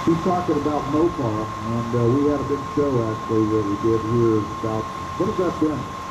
He's talking about Mopar, and we had a big show actually that we did here about, what has that been?